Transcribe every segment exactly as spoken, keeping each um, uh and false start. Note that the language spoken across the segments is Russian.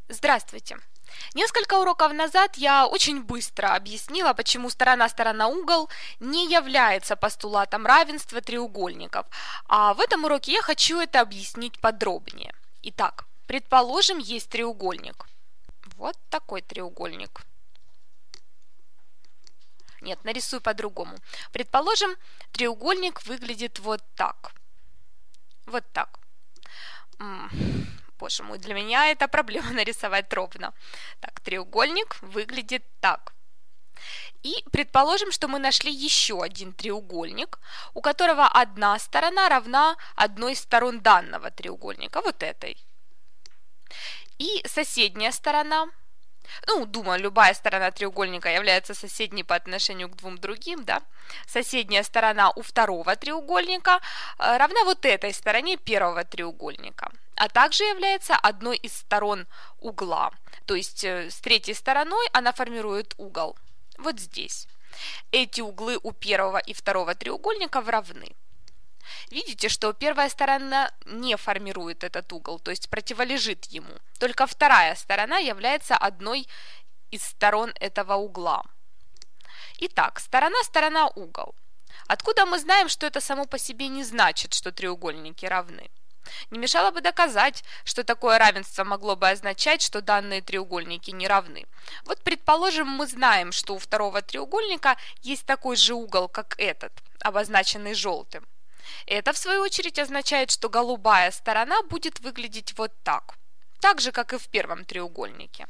Здравствуйте! Несколько уроков назад я очень быстро объяснила, почему сторона-сторона-угол не является постулатом равенства треугольников, а в этом уроке я хочу это объяснить подробнее. Итак, предположим, есть треугольник. Вот такой треугольник. Нет, нарисую по-другому. Предположим, треугольник выглядит вот так. Вот так. Боже мой, для меня это проблема нарисовать ровно. Так, треугольник выглядит так. И предположим, что мы нашли еще один треугольник, у которого одна сторона равна одной из сторон данного треугольника, вот этой. И соседняя сторона, ну, думаю, любая сторона треугольника является соседней по отношению к двум другим, да? Соседняя сторона у второго треугольника равна вот этой стороне первого треугольника, а также является одной из сторон угла. То есть с третьей стороной она формирует угол. Вот здесь. Эти углы у первого и второго треугольников равны. Видите, что первая сторона не формирует этот угол, то есть противолежит ему. Только вторая сторона является одной из сторон этого угла. Итак, сторона, сторона, угол. Откуда мы знаем, что это само по себе не значит, что треугольники равны? Не мешало бы доказать, что такое равенство могло бы означать, что данные треугольники не равны. Вот, предположим, мы знаем, что у второго треугольника есть такой же угол, как этот, обозначенный желтым. Это, в свою очередь, означает, что голубая сторона будет выглядеть вот так, так же, как и в первом треугольнике.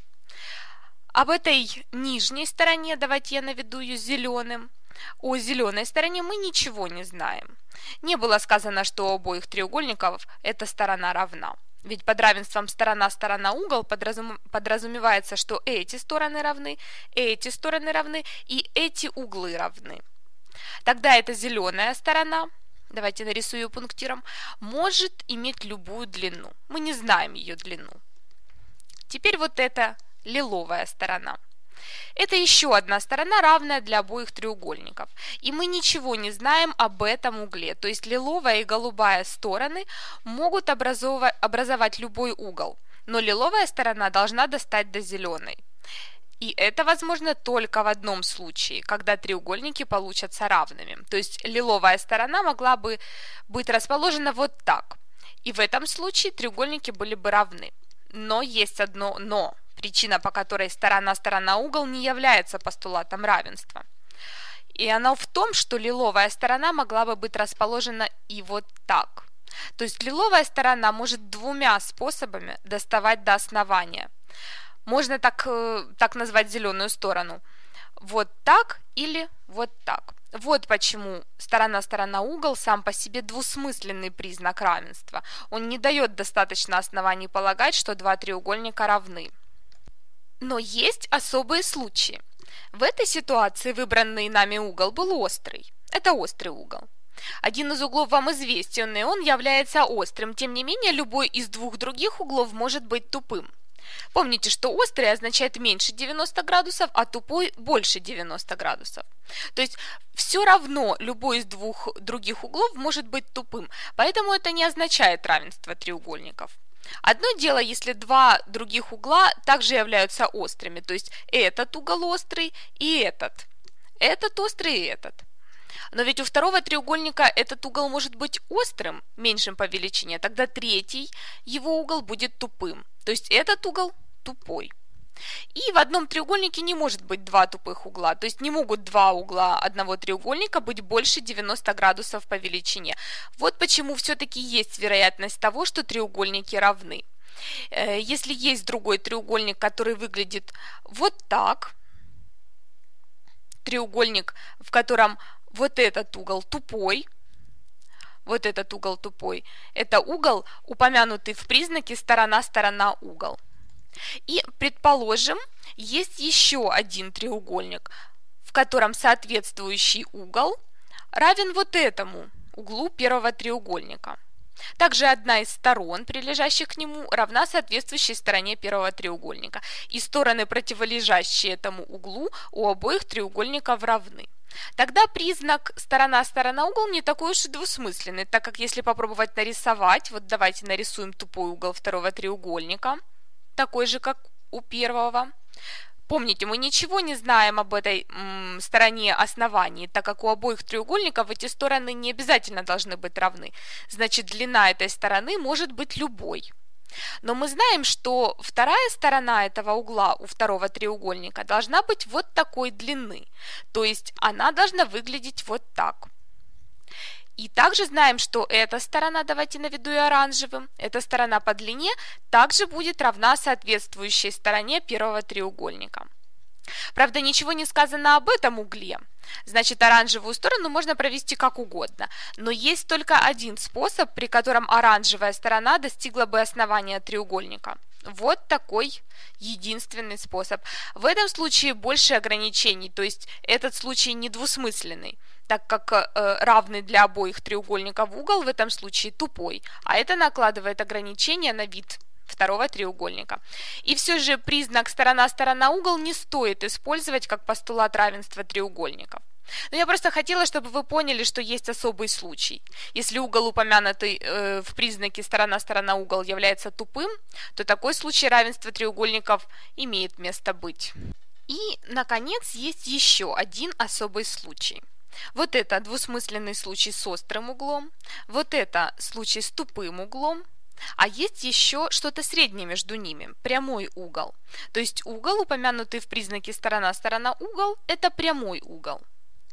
Об этой нижней стороне, давайте я наведу ее зеленым. О зеленой стороне мы ничего не знаем. Не было сказано, что у обоих треугольников эта сторона равна. Ведь под равенством сторона-сторона-угол подразум... подразумевается, что эти стороны равны, эти стороны равны и эти углы равны. Тогда эта зеленая сторона, давайте нарисую пунктиром, может иметь любую длину. Мы не знаем ее длину. Теперь вот эта лиловая сторона. Это еще одна сторона, равная для обоих треугольников. И мы ничего не знаем об этом угле. То есть лиловая и голубая стороны могут образовать, образовать любой угол. Но лиловая сторона должна достать до зеленой. И это возможно только в одном случае, когда треугольники получатся равными. То есть лиловая сторона могла бы быть расположена вот так. И в этом случае треугольники были бы равны. Но есть одно «но». Причина, по которой сторона-сторона-угол не является постулатом равенства. И она в том, что лиловая сторона могла бы быть расположена и вот так. То есть лиловая сторона может двумя способами доставать до основания. Можно так, так назвать зеленую сторону. Вот так или вот так. Вот почему сторона-сторона-угол сам по себе двусмысленный признак равенства. Он не дает достаточно оснований полагать, что два треугольника равны. Но есть особые случаи. В этой ситуации выбранный нами угол был острый. Это острый угол. Один из углов вам известен, и он является острым. Тем не менее, любой из двух других углов может быть тупым. Помните, что острый означает меньше девяноста градусов, а тупой больше девяноста градусов. То есть все равно любой из двух других углов может быть тупым. Поэтому это не означает равенство треугольников. Одно дело, если два других угла также являются острыми, то есть этот угол острый и этот, этот острый и этот. Но ведь у второго треугольника этот угол может быть острым, меньшим по величине, тогда третий его угол будет тупым, то есть этот угол тупой. И в одном треугольнике не может быть два тупых угла, то есть не могут два угла одного треугольника быть больше девяноста градусов по величине. Вот почему все-таки есть вероятность того, что треугольники равны. Если есть другой треугольник, который выглядит вот так, треугольник, в котором вот этот угол тупой, вот этот угол тупой, это угол, упомянутый в признаке сторона-сторона-угол. И, предположим, есть еще один треугольник, в котором соответствующий угол равен вот этому углу первого треугольника. Также одна из сторон, прилежащих к нему, равна соответствующей стороне первого треугольника. И стороны, противолежащие этому углу, у обоих треугольников равны. Тогда признак сторона-сторона-угол не такой уж и двусмысленный, так как если попробовать нарисовать, вот давайте нарисуем тупой угол второго треугольника. такой же, как у первого. Помните, мы ничего не знаем об этой м, стороне оснований, так как у обоих треугольников эти стороны не обязательно должны быть равны. Значит, длина этой стороны может быть любой. Но мы знаем, что вторая сторона этого угла у второго треугольника должна быть вот такой длины. То есть она должна выглядеть вот так. И также знаем, что эта сторона, давайте наведу ее оранжевым, эта сторона по длине также будет равна соответствующей стороне первого треугольника. Правда, ничего не сказано об этом угле, значит, оранжевую сторону можно провести как угодно. Но есть только один способ, при котором оранжевая сторона достигла бы основания треугольника. Вот такой единственный способ. В этом случае больше ограничений, то есть этот случай недвусмысленный, так как э, равный для обоих треугольников угол в этом случае тупой, а это накладывает ограничения на вид второго треугольника. И все же признак сторона-сторона-угол не стоит использовать как постулат равенства треугольников. Но я просто хотела, чтобы вы поняли, что есть особый случай. Если угол, упомянутый э, в признаке сторона-сторона-угол, является тупым, то такой случай равенства треугольников имеет место быть. И, наконец, есть еще один особый случай. Вот это двусмысленный случай с острым углом, вот это случай с тупым углом, а есть еще что-то среднее между ними, прямой угол. То есть угол, упомянутый в признаке сторона-сторона-угол, это прямой угол.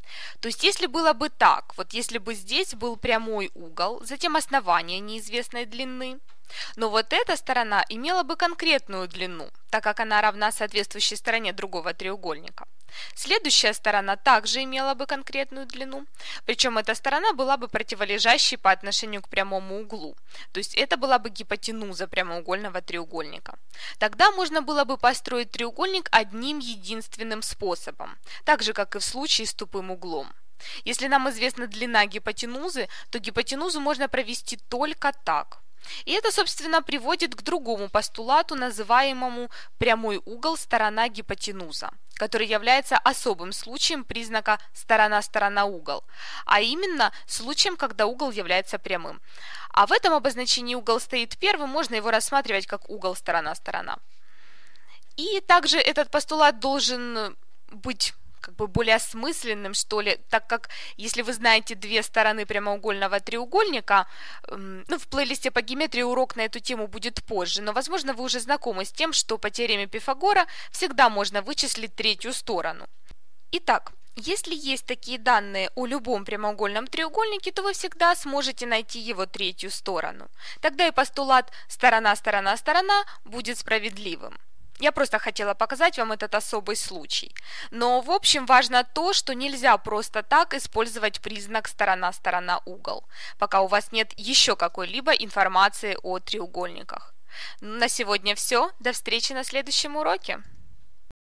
То есть если было бы так, вот если бы здесь был прямой угол, затем основание неизвестной длины, но вот эта сторона имела бы конкретную длину, так как она равна соответствующей стороне другого треугольника. Следующая сторона также имела бы конкретную длину, причем эта сторона была бы противолежащей по отношению к прямому углу, то есть это была бы гипотенуза прямоугольного треугольника. Тогда можно было бы построить треугольник одним единственным способом, так же как и в случае с тупым углом. Если нам известна длина гипотенузы, то гипотенузу можно провести только так. И это, собственно, приводит к другому постулату, называемому прямой угол сторона-гипотенуза, который является особым случаем признака сторона-сторона-угол, а именно случаем, когда угол является прямым. А в этом обозначении угол стоит первым, можно его рассматривать как угол сторона-сторона. И также этот постулат должен быть как бы более осмысленным, что ли, так как если вы знаете две стороны прямоугольного треугольника, ну, в плейлисте по геометрии урок на эту тему будет позже, но, возможно, вы уже знакомы с тем, что по теореме Пифагора всегда можно вычислить третью сторону. Итак, если есть такие данные о любом прямоугольном треугольнике, то вы всегда сможете найти его третью сторону. Тогда и постулат сторона-сторона-сторона будет справедливым. Я просто хотела показать вам этот особый случай. Но, в общем, важно то, что нельзя просто так использовать признак сторона-сторона-угол, пока у вас нет еще какой-либо информации о треугольниках. На сегодня все. До встречи на следующем уроке.